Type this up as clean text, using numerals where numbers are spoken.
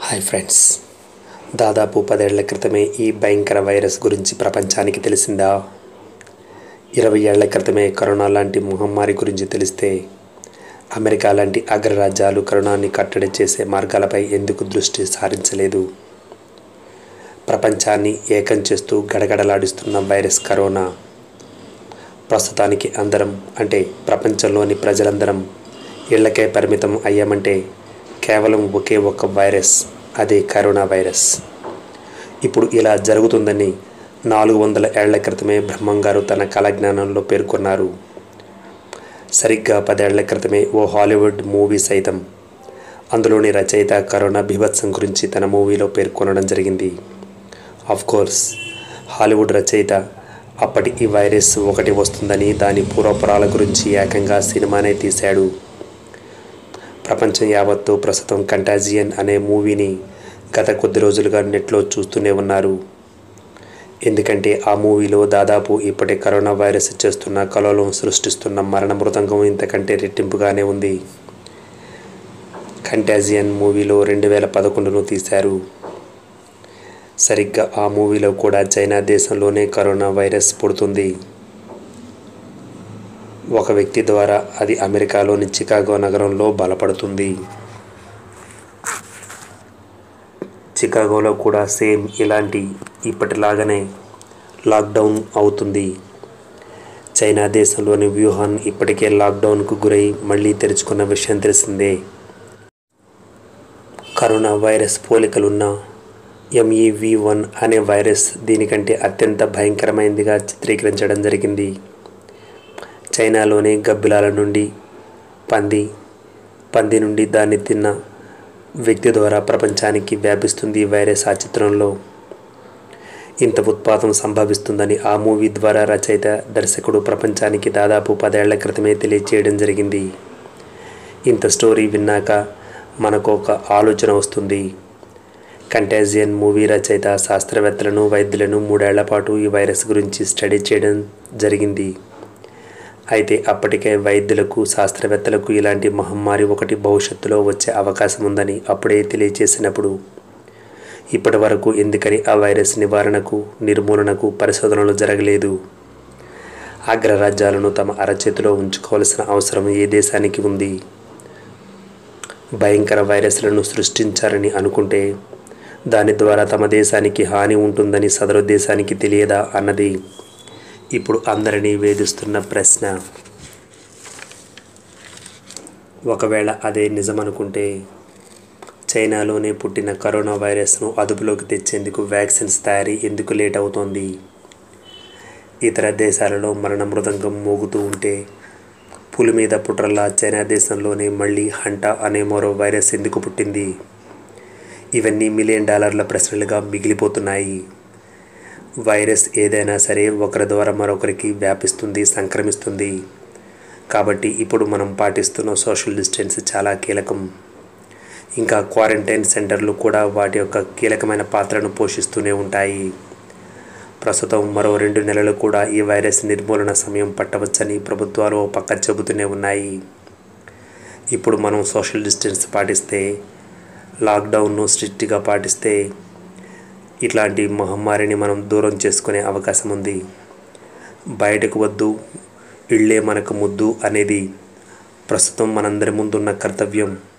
Hi friends, దాదాపు 10 ఏళ్ల క్రితమే ఈ భయంకర వైరస్ గురించి ప్రపంచానికి తెలిసిందా? 20 ఏళ్ల క్రితమే కరోనా లాంటి మహమ్మారి గురించి తెలిస్తే అమెరికా లాంటి అగ్రరాజ్యాలు కరోనాని కట్టడి చేసే మార్గాలపై ఎందుకు దృష్టి సారించలేదు? ప్రపంచాన్ని ఏకం చేస్తూ గడగడలాడిస్తున్న వైరస్ కరోనా ప్రస్తుతానికి అందరం అంటే ప్రపంచంలోని ప్రజలందరం ఇళ్లకే పరిమితం అయ్యామంటే కేవలం ఒకే ఒక్క వైరస్, అదే కరోనా వైరస్. ఇప్పుడు ఇలా జరుగుతుందని 400 ఏళ్ల క్రితమే బ్రహ్మంగారు తన కాలజ్ఞానంలో పేర్కొన్నారు. సరిగ్గా 10 ఏళ్ల క్రితమే ఓ హాలీవుడ్ మూవీ సైతం అందులోని రచయిత కరోనా బీభత్సం గురించి తన మూవీలో పేర్కొనడం జరిగింది. కోర్స్ హాలీవుడ్ రచయిత అప్పటి ఈ వైరస్ ఒకటి వస్తుందని దాని పూర్వపరాల గురించి ఏకంగా సినిమానే తీశాడు. ప్రపంచం యావత్తు ప్రస్తుతం కంటాజియన్ అనే మూవీని గత కొద్ది రోజులుగా నెట్లో చూస్తూనే ఉన్నారు. ఎందుకంటే ఆ మూవీలో దాదాపు ఇప్పటి కరోనా వైరస్ చేస్తున్న కలవరం సృష్టిస్తున్న మరణ మృదంగం ఇంతకంటే రెట్టింపుగానే ఉంది. కంటాజియన్ మూవీలో 2011 తీశారు. సరిగ్గా ఆ మూవీలో కూడా చైనా దేశంలోనే కరోనా వైరస్ పుడుతుంది. ఒక వ్యక్తి ద్వారా అది అమెరికాలోని చికాగో నగరంలో బలపడుతుంది. చికాగోలో కూడా సేమ్ ఇలాంటి ఇప్పటిలాగానే లాక్డౌన్ అవుతుంది. చైనా దేశంలోని వ్యూహాన్ ఇప్పటికే లాక్డౌన్కు గురై మళ్ళీ తెరుచుకున్న విషయం తెలిసిందే. కరోనా వైరస్ పోలికలున్న MEV1 అనే వైరస్ దీనికంటే అత్యంత భయంకరమైనదిగా చిత్రీకరించడం జరిగింది. చైనాలోని గబ్బిలాల నుండి పంది నుండి దాన్ని తిన్న వ్యక్తి ద్వారా ప్రపంచానికి వ్యాపిస్తుంది ఈ వైరస్. ఆ చిత్రంలో ఇంత ఉత్పాతం సంభవిస్తుందని ఆ మూవీ ద్వారా రచయిత దర్శకుడు ప్రపంచానికి దాదాపు 10 ఏళ్ల క్రితమే తెలియచేయడం జరిగింది. ఇంత స్టోరీ విన్నాక మనకు ఒక ఆలోచన వస్తుంది. కంటాజియన్ మూవీ రచయిత శాస్త్రవేత్తలను, వైద్యులను 3 ఏళ్ల పాటు ఈ వైరస్ గురించి స్టడీ చేయడం జరిగింది. అయితే అప్పటికే వైద్యులకు, శాస్త్రవేత్తలకు ఇలాంటి మహమ్మారి ఒకటి భవిష్యత్తులో వచ్చే అవకాశం ఉందని అప్పుడే తెలియచేసినప్పుడు ఇప్పటి వరకు ఎందుకని ఆ వైరస్ నివారణకు, నిర్మూలనకు పరిశోధనలు జరగలేదు? అగ్రరాజ్యాలను తమ అరచేతిలో ఉంచుకోవాల్సిన అవసరం ఏ దేశానికి ఉంది? భయంకర వైరస్లను సృష్టించారని అనుకుంటే దాని ద్వారా తమ దేశానికి హాని ఉంటుందని సదరు దేశానికి తెలియదా అన్నది ఇప్పుడు అందరినీ వేధిస్తున్న ప్రశ్న. ఒకవేళ అదే నిజమనుకుంటే చైనాలోనే పుట్టిన కరోనా వైరస్ను అదుపులోకి తెచ్చేందుకు వ్యాక్సిన్స్ తయారీ ఎందుకు లేట్ అవుతోంది? ఇతర దేశాలలో మరణ మృదంగం మోగుతూ ఉంటే పులి మీద పుట్రలా చైనా దేశంలోనే మళ్ళీ హంటా అనే మరో వైరస్ ఎందుకు పుట్టింది? ఇవన్నీ $1 మిలియన్ ప్రశ్నలుగా మిగిలిపోతున్నాయి. వైరస్ ఏదైనా సరే ఒకరి ద్వారా మరొకరికి వ్యాపిస్తుంది, సంక్రమిస్తుంది. కాబట్టి ఇప్పుడు మనం పాటిస్తున్న సోషల్ డిస్టెన్స్ చాలా కీలకం. ఇంకా క్వారంటైన్ సెంటర్లు కూడా వాటి యొక్క కీలకమైన పాత్రను పోషిస్తూనే ఉంటాయి. ప్రస్తుతం మరో 2 నెలలు కూడా ఈ వైరస్ నిర్మూలన సమయం పట్టవచ్చని ప్రభుత్వాలు ఓ పక్క చెబుతూనే ఉన్నాయి. ఇప్పుడు మనం సోషల్ డిస్టెన్స్ పాటిస్తే, లాక్డౌన్ను స్ట్రిక్ట్గా పాటిస్తే ఇట్లాంటి మహమ్మారిని మనం దూరం చేసుకునే అవకాశం ఉంది. బయటకు వద్దు, ఇళ్ళే మనకు ముద్దు అనేది ప్రస్తుతం మనందరి ముందున్న కర్తవ్యం.